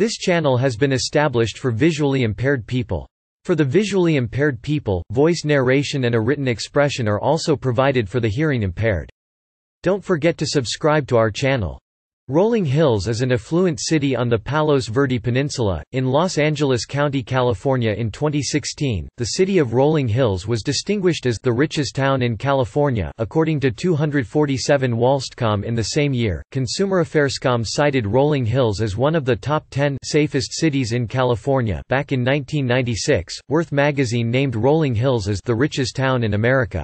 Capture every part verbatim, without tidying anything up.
This channel has been established for visually impaired people. For the visually impaired people, voice narration and a written expression are also provided for the hearing impaired. Don't forget to subscribe to our channel. Rolling Hills is an affluent city on the Palos Verdes Peninsula, in Los Angeles County, California. In twenty sixteen, the city of Rolling Hills was distinguished as the richest town in California, according to two forty-seven Wallace Neff. In the same year, consumeraffairscom cited Rolling Hills as one of the top ten safest cities in California. Back in nineteen ninety-six, Worth magazine named Rolling Hills as the richest town in America.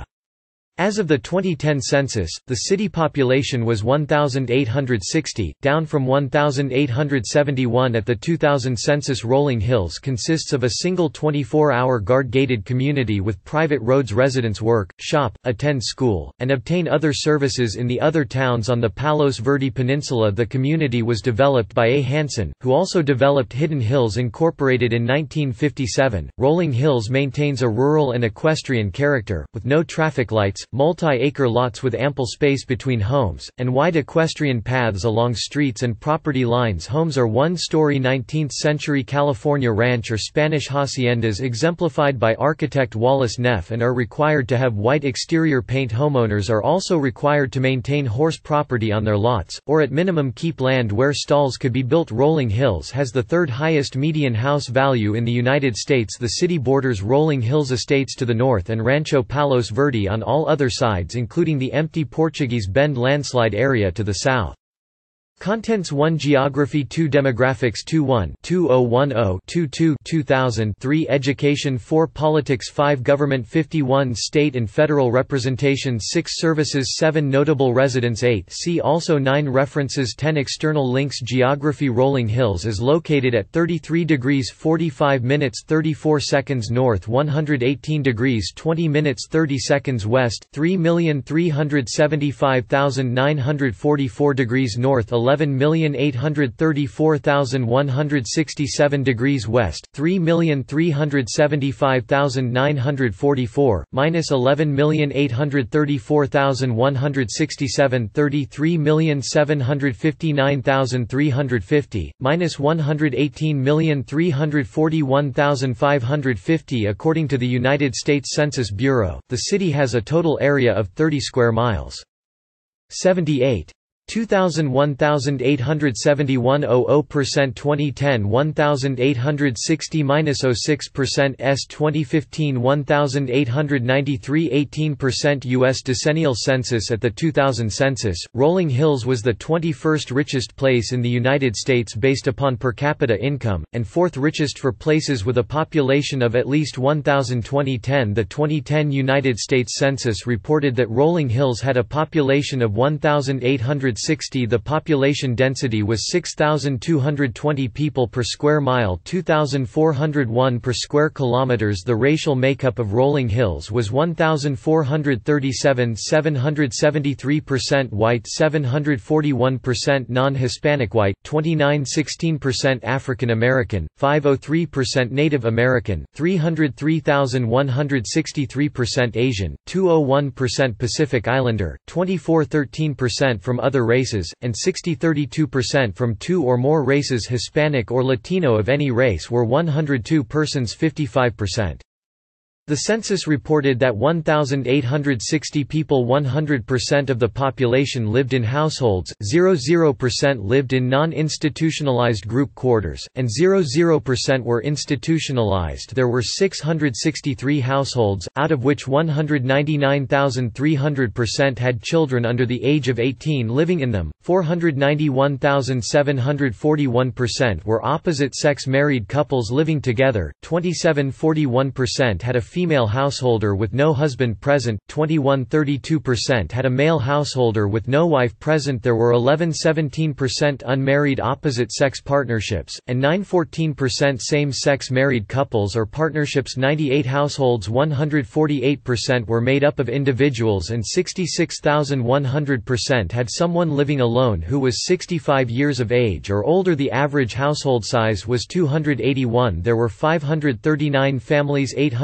As of the twenty ten census, the city population was one thousand eight hundred sixty, down from one thousand eight hundred seventy-one at the two thousand census. Rolling Hills consists of a single twenty-four hour guard-gated community with private roads. Residents work, shop, attend school, and obtain other services in the other towns on the Palos Verdes Peninsula. The community was developed by A E Hanson, who also developed Hidden Hills Incorporated in nineteen fifty-seven. Rolling Hills maintains a rural and equestrian character, with no traffic lights, multi-acre lots with ample space between homes, and wide equestrian paths along streets and property lines. Homes are one-story nineteenth century California ranch or Spanish haciendas exemplified by architect Wallace Neff and are required to have white exterior paint. Homeowners are also required to maintain horse property on their lots, or at minimum keep land where stalls could be built. Rolling Hills has the third highest median house value in the United States. The city borders Rolling Hills Estates to the north and Rancho Palos Verdes on all other sides, including the empty Portuguese Bend landslide area to the south. Contents: one Geography, two Demographics, two one two zero one zero two two two thousand three Education, four Politics, five Government, fifty-one State and federal representation, six Services, seven Notable residents, eight See also, nine References, ten External links. Geography. Rolling Hills is located at thirty-three degrees forty-five minutes thirty-four seconds north, one hundred eighteen degrees twenty minutes thirty seconds west, three million three hundred seventy-five thousand nine hundred forty-four degrees north, eleven million eight hundred thirty-four thousand one hundred sixty-seven degrees west, three million three hundred seventy-five thousand nine hundred forty-four, minus eleven million eight hundred thirty-four thousand one hundred sixty-seven, thirty-three million seven hundred fifty-nine thousand three hundred fifty, minus one hundred eighteen million three hundred forty-one thousand five hundred fifty. According to the United States Census Bureau, the city has a total area of thirty square miles. seventy-eight. two thousand one thousand eight hundred seventy-one point zero zero percent twenty ten one thousand eight hundred sixty minus zero six percent S twenty fifteen one thousand eight hundred ninety-three eighteen percent U S decennial census. At the two thousand census, Rolling Hills was the twenty-first richest place in the United States based upon per capita income, and fourth richest for places with a population of at least one thousand. twenty ten The twenty ten United States Census reported that Rolling Hills had a population of one thousand eight hundred sixty. The population density was six thousand two hundred twenty people per square mile, two thousand four hundred one per square kilometers. The racial makeup of Rolling Hills was one thousand four hundred thirty-seven, seven hundred seventy-three percent white, seven hundred forty-one percent non-Hispanic white, twenty-nine point one six percent African American, five hundred three percent Native American, three hundred three thousand one hundred sixty-three percent Asian, two hundred one percent Pacific Islander, twenty-four point one three percent from other races, and sixty point three two percent from two or more races. Hispanic or Latino of any race were one hundred two persons, fifty-five percent. The census reported that one thousand eight hundred sixty people, one hundred percent of the population, lived in households, zero percent lived in non-institutionalized group quarters, and zero percent were institutionalized. There were six hundred sixty-three households, out of which one hundred ninety-nine thousand three hundred percent had children under the age of eighteen living in them, four hundred ninety-one thousand seven hundred forty-one percent were opposite-sex married couples living together, twenty-seven point four one percent had a female householder with no husband present, twenty-one point three two percent had a male householder with no wife present. There were eleven point one seven percent unmarried opposite-sex partnerships, and nine point one four percent same-sex married couples or partnerships. ninety-eight households, one hundred forty-eight percent were made up of individuals, and sixty-six thousand one hundred percent had someone living alone who was sixty-five years of age or older. The average household size was two hundred eighty-one. There were five hundred thirty-nine families, eight hundred thirteen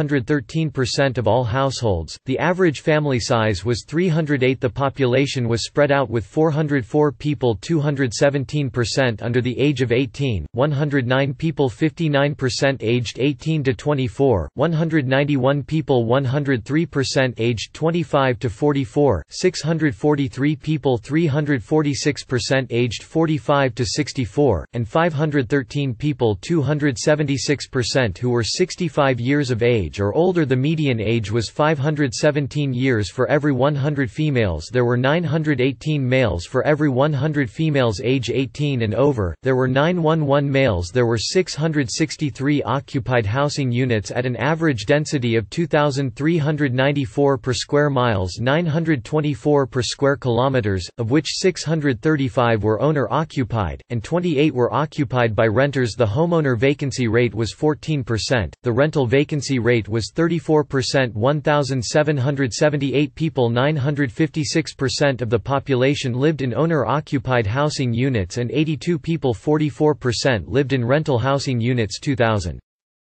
thirteen percent of all households. The average family size was three hundred eight. The population was spread out with four hundred four people, two hundred seventeen percent under the age of eighteen, one hundred nine people, fifty-nine percent aged eighteen to twenty-four, one hundred ninety-one people, one hundred three percent aged twenty-five to forty-four, six hundred forty-three people, three hundred forty-six percent aged forty-five to sixty-four, and five hundred thirteen people, two hundred seventy-six percent who were sixty-five years of age or older. The median age was five hundred seventeen years for every one hundred females. There were nine hundred eighteen males for every one hundred females age eighteen and over. There were nine hundred eleven males. There were six hundred sixty-three occupied housing units at an average density of two thousand three hundred ninety-four per square miles, nine hundred twenty-four per square kilometers, of which six hundred thirty-five were owner-occupied, and twenty-eight were occupied by renters. The homeowner vacancy rate was fourteen percent, the rental vacancy rate was thirty-four percent. one thousand seven hundred seventy-eight people, nine hundred fifty-six percent of the population lived in owner-occupied housing units and eighty-two people, forty-four percent lived in rental housing units. two thousand.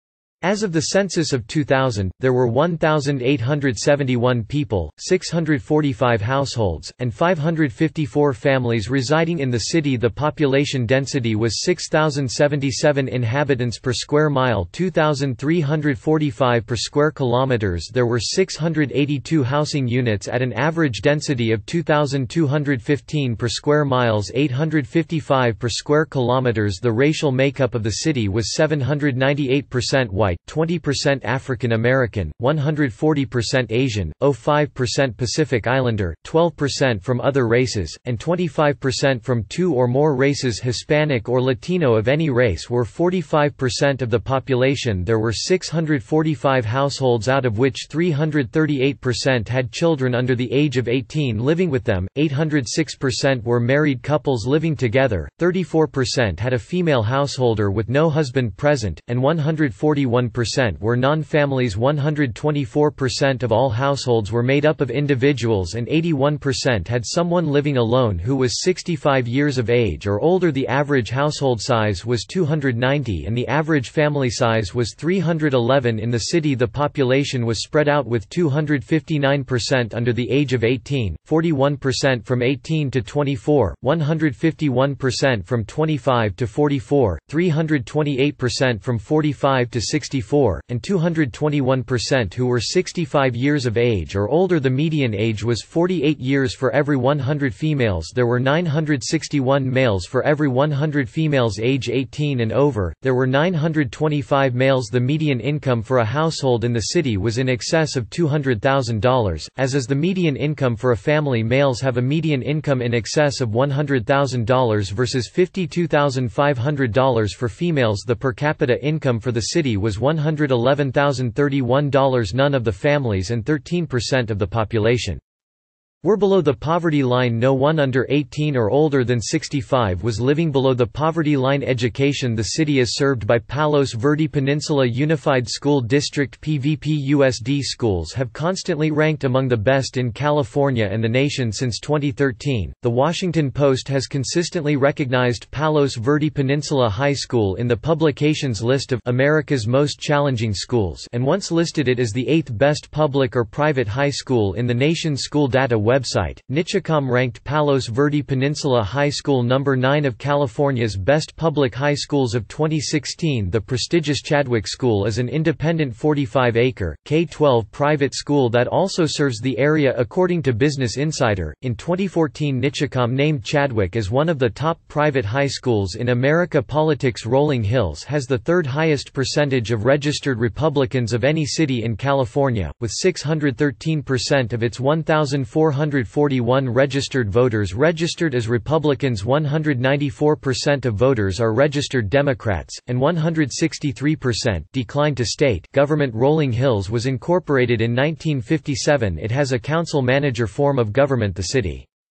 As of the census of two thousand, there were one thousand eight hundred seventy-one people, six hundred forty-five households, and five hundred fifty-four families residing in the city. The population density was six thousand seventy-seven inhabitants per square mile, two thousand three hundred forty-five per square kilometers. There were six hundred eighty-two housing units at an average density of two thousand two hundred fifteen per square miles, eight hundred fifty-five per square kilometers. The racial makeup of the city was seven hundred ninety-eight percent white, twenty percent African American, one hundred forty percent Asian, zero point five percent Pacific Islander, twelve percent from other races, and twenty-five percent from two or more races. Hispanic or Latino of any race were forty-five percent of the population. There were six hundred forty-five households, out of which three hundred thirty-eight percent had children under the age of eighteen living with them, eight hundred six percent were married couples living together, thirty-four percent had a female householder with no husband present, and one hundred forty-one percent were non-families. one hundred twenty-four percent of all households were made up of individuals and eighty-one percent had someone living alone who was sixty-five years of age or older. The average household size was two hundred ninety and the average family size was three hundred eleven in the city. The population was spread out with two hundred fifty-nine percent under the age of eighteen, forty-one percent from eighteen to twenty-four, one hundred fifty-one percent from twenty-five to forty-four, three hundred twenty-eight percent from forty-five to sixty-four, and two hundred twenty-one percent who were sixty-five years of age or older. The median age was forty-eight years for every one hundred females. There were nine hundred sixty-one males for every one hundred females age eighteen and over. There were nine hundred twenty-five males. The median income for a household in the city was in excess of two hundred thousand dollars, as is the median income for a family. Males have a median income in excess of one hundred thousand dollars versus fifty-two thousand five hundred dollars for females. The per capita income for the city was one hundred eleven thousand thirty-one dollars. None of the families and thirteen percent of the population were below the poverty line. No one under eighteen or older than sixty-five was living below the poverty line. Education. The city is served by Palos Verdes Peninsula Unified School District P V P. U S D schools have constantly ranked among the best in California and the nation since twenty thirteen. The Washington Post has consistently recognized Palos Verdes Peninsula High School in the publication's list of America's most challenging schools and once listed it as the eighth best public or private high school in the nation's school data website. Nichicom ranked Palos Verdes Peninsula High School number nine of California's best public high schools of twenty sixteen. The prestigious Chadwick School is an independent forty-five acre, K twelve private school that also serves the area. According to Business Insider, in twenty fourteen Nichicom named Chadwick as one of the top private high schools in America. Politics. Rolling Hills has the third highest percentage of registered Republicans of any city in California, with six hundred thirteen percent of its one thousand four hundred forty-one registered voters registered as Republicans. one hundred ninety-four percent of voters are registered Democrats, and one hundred sixty-three percent declined to state government. Rolling Hills was incorporated in nineteen fifty-seven. It has a council-manager form of government. The city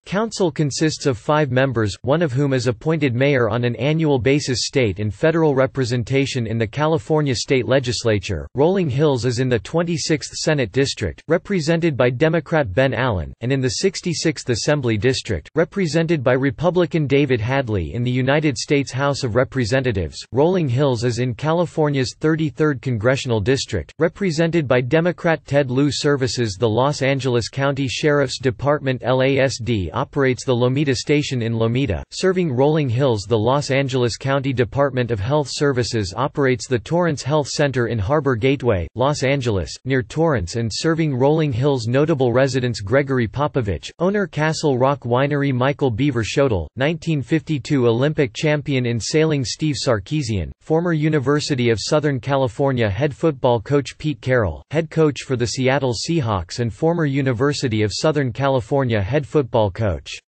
Council consists of five members, one of whom is appointed mayor on an annual basis. State and federal representation in the California State Legislature. Rolling Hills is in the twenty-sixth Senate District, represented by Democrat Ben Allen, and in the sixty-sixth Assembly District, represented by Republican David Hadley. In the United States House of Representatives, Rolling Hills is in California's thirty-third Congressional District, represented by Democrat Ted Lieu. Services. The Los Angeles County Sheriff's Department L A S D operates the Lomita Station in Lomita, serving Rolling Hills. The Los Angeles County Department of Health Services operates the Torrance Health Center in Harbor Gateway, Los Angeles, near Torrance and serving Rolling Hills. Notable residents: Gregory Popovich, owner Castle Rock Winery; Michael Beaver Schodel, nineteen fifty-two Olympic champion in sailing; Steve Sarkeesian, former University of Southern California head football coach; Pete Carroll, head coach for the Seattle Seahawks and former University of Southern California head football coach.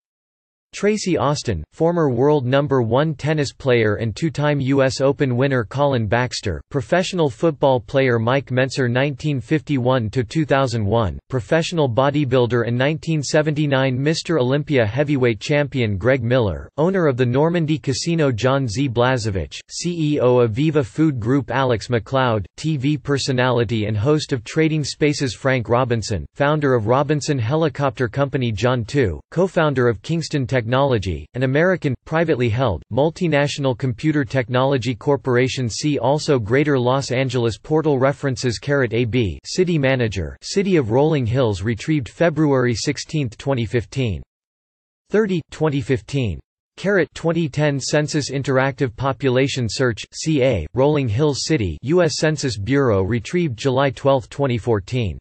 Tracy Austin, former world number one tennis player and two-time U S Open winner; Colin Baxter, professional football player; Mike Mentzer nineteen fifty-one to two thousand one, professional bodybuilder and nineteen seventy-nine Mister Olympia heavyweight champion; Greg Miller, owner of the Normandy Casino; John Z. Blazevich, C E O of Viva Food Group; Alex McLeod, T V personality and host of Trading Spaces; Frank Robinson, founder of Robinson Helicopter Company; John Tu, co-founder of Kingston Technology, an American, privately held, multinational computer technology corporation. See also Greater Los Angeles Portal references. A B City Manager, City of Rolling Hills, retrieved February sixteenth twenty fifteen. thirty twenty fifteen. twenty ten Census Interactive Population Search, C A, Rolling Hills City U S Census Bureau, retrieved July twelfth twenty fourteen.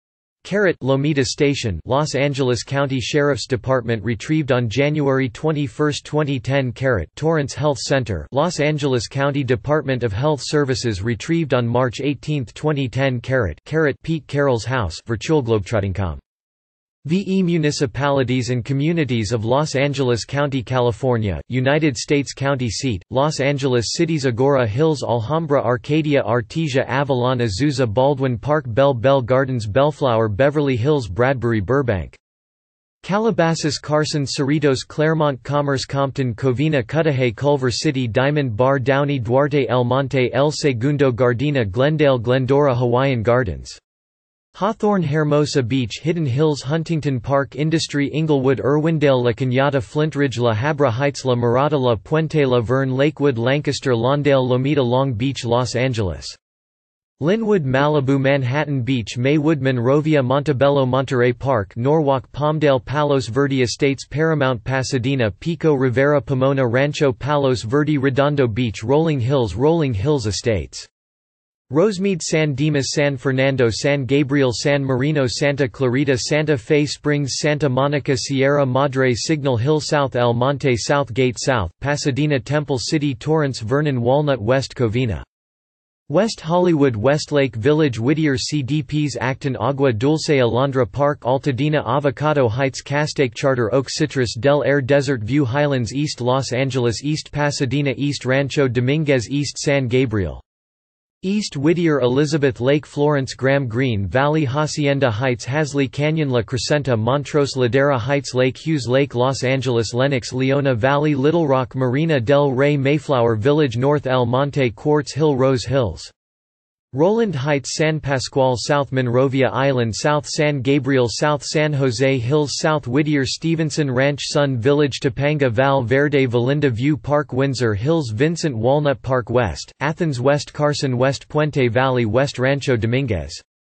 Lomita Station, Los Angeles County Sheriff's Department, retrieved on January twenty-first twenty ten. Torrance Health Center, Los Angeles County Department of Health Services, retrieved on March eighteenth twenty ten. Pete Carroll's House, virtualglobetrotting dot com. V E Municipalities and Communities of Los Angeles County, California, United States. County seat, Los Angeles Cities: Agora Hills, Alhambra, Arcadia, Artesia, Avalon, Azusa, Baldwin Park, Bell Bell Gardens, Bellflower, Beverly Hills, Bradbury, Burbank, Calabasas, Carson, Cerritos, Claremont, Commerce, Compton, Covina, Cudahy, Culver City, Diamond Bar, Downey, Duarte, El Monte, El Segundo, Gardena, Glendale, Glendora, Hawaiian Gardens, Hawthorne, Hermosa Beach, Hidden Hills, Huntington Park, Industry, Inglewood, Irwindale, La Cañada, Flint Ridge, La Habra Heights, La Mirada, La Puente, La Verne, Lakewood, Lancaster, Lawndale, Lomita, Long Beach, Los Angeles, Linwood, Malibu, Manhattan Beach, Maywood, Monrovia, Montebello, Monterey Park, Norwalk, Palmdale, Palos Verde Estates, Paramount, Pasadena, Pico Rivera, Pomona, Rancho Palos Verde, Redondo Beach, Rolling Hills, Rolling Hills Estates, Rosemead, San Dimas, San Fernando, San Gabriel, San Marino, Santa Clarita, Santa Fe Springs, Santa Monica, Sierra Madre, Signal Hill, South El Monte, South Gate, South Pasadena, Temple City, Torrance, Vernon, Walnut, West Covina, West Hollywood, Westlake Village, Whittier, C D Ps, Acton, Agua Dulce, Alondra Park, Altadena, Avocado Heights, Castaic, Charter Oak, Citrus, Del Air, Desert View, Highlands, East Los Angeles, East Pasadena, East Rancho Dominguez, East San Gabriel, East Whittier, Elizabeth Lake, Florence, Graham Green Valley, Hacienda Heights, Hasley Canyon, La Crescenta, Montrose, Ladera Heights, Lake Hughes, Lake Los Angeles, Lenox, Leona Valley, Little Rock, Marina del Rey, Mayflower Village, North El Monte, Quartz Hill, Rose Hills, Roland Heights, San Pasqual, South Monrovia Island, South San Gabriel, South San Jose Hills, South Whittier, Stevenson Ranch, Sun Village, Topanga, Val Verde, Valinda View Park, Windsor Hills, Vincent, Walnut Park West, Athens West, Carson West, Puente Valley West, Rancho Dominguez,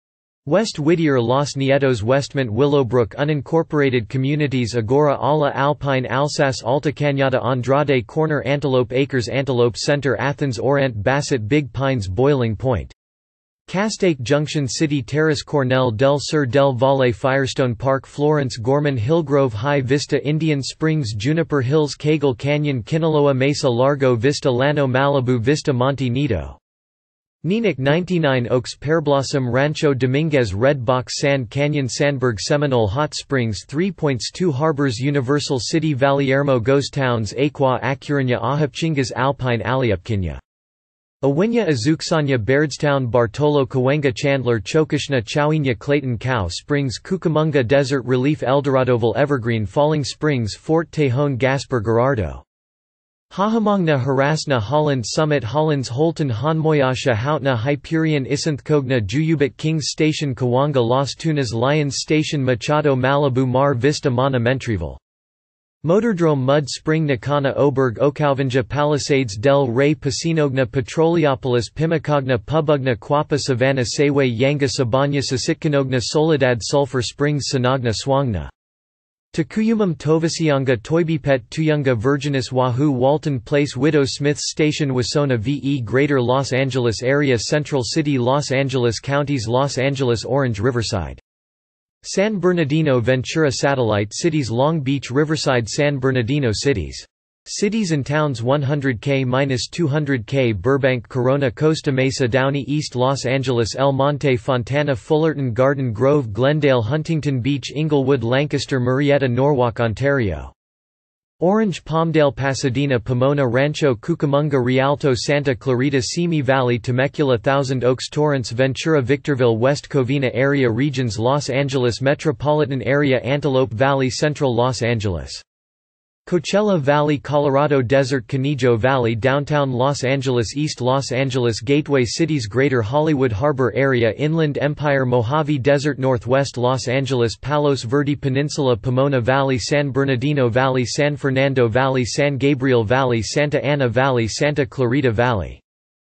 West Whittier, Los Nietos, Westmont, Willowbrook, Unincorporated Communities, Agora, Ala, Alpine, Alsace, Alta Cañada, Andrade Corner, Antelope Acres, Antelope Center, Athens, Orant, Bassett, Big Pines, Boiling Point, Castaic Junction, City Terrace, Cornell del Sur, Del Valle, Firestone Park, Florence, Gorman, Hillgrove, High Vista, Indian Springs, Juniper Hills, Cagle Canyon, Kinaloa Mesa, Largo Vista, Llano, Malibu Vista, Monte Nido, Neenach, ninety-nine Oaks, Pearblossom, Rancho Dominguez, Red Box, Sand Canyon, Sandberg, Seminole Hot Springs, Three Points, Two Harbors, Universal City, Valiermo, Ghost Towns, Aqua, Acurana, Ahapchingas, Alpine, Aliapquiña, Awinya Azuksanya Bairdstown Bartolo Cahuenga Chandler Chokashna Chowenya Clayton Cow Springs Cucamonga Desert Relief Eldoradoville Evergreen Falling Springs Fort Tejon Gasper Gerardo Hahamongna Harasna Holland Summit Hollands Holton Hanmoyasha Houtna Hyperion Isanthkogna Juyubit Kings Station Kawanga Las Tunas Lions Station Machado Malibu Mar Vista Monumentreville Motordrome Mud Spring Nakana Oberg Okauvinja Palisades Del Rey Pasinogna Petroliopolis Pimicogna Pubugna Quapa Savannah Sewe Yanga Sabanya Sasitkanogna Soledad Sulphur Springs Sanagna Swangna Takuyumum Tovasianga Toibipet Tuyunga Virginis Wahoo Walton Place Widow Smith's Station Wasona V E Greater Los Angeles Area Central City Los Angeles Counties Los Angeles Orange Riverside San Bernardino Ventura Satellite Cities Long Beach Riverside San Bernardino Cities Cities and Towns one hundred K to two hundred K Burbank Corona Costa Mesa Downey East Los Angeles El Monte Fontana Fullerton Garden Grove Glendale Huntington Beach Inglewood Lancaster Marietta Norwalk Ontario Orange Palmdale Pasadena Pomona Rancho Cucamonga Rialto Santa Clarita Simi Valley Temecula Thousand Oaks Torrance Ventura Victorville West Covina Area Regions Los Angeles Metropolitan Area Antelope Valley Central Los Angeles Coachella Valley Colorado Desert Conejo Valley Downtown Los Angeles East Los Angeles Gateway Cities Greater Hollywood Harbor Area Inland Empire Mojave Desert Northwest Los Angeles Palos Verdes Peninsula Pomona Valley San Bernardino Valley San Fernando Valley San Gabriel Valley Santa Ana Valley Santa Clarita Valley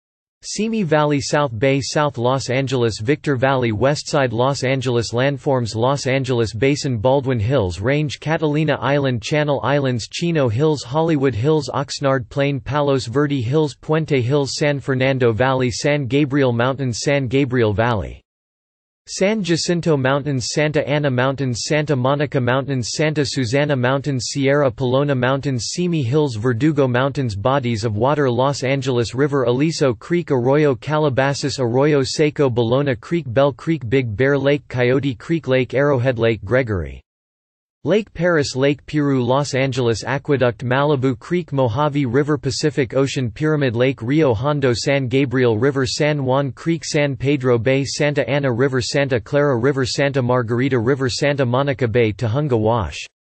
Simi Valley South Bay South Los Angeles Victor Valley Westside Los Angeles Landforms Los Angeles Basin Baldwin Hills Range Catalina Island Channel Islands Chino Hills Hollywood Hills Oxnard Plain Palos Verdes Hills Puente Hills San Fernando Valley San Gabriel Mountains San Gabriel Valley San Jacinto Mountains Santa Ana Mountains Santa Monica Mountains Santa Susana Mountains Sierra Pelona Mountains Simi Hills Verdugo Mountains Bodies of Water Los Angeles River Aliso Creek Arroyo Calabasas Arroyo Seco Bologna Creek Bell Creek Big Bear Lake Coyote Creek Lake Arrowhead Lake Gregory Lake Paris Lake Piru Los Angeles Aqueduct Malibu Creek Mojave River Pacific Ocean Pyramid Lake Rio Hondo San Gabriel River San Juan Creek San Pedro Bay Santa Ana River Santa Clara River Santa Margarita River Santa Monica Bay Tahunga Wash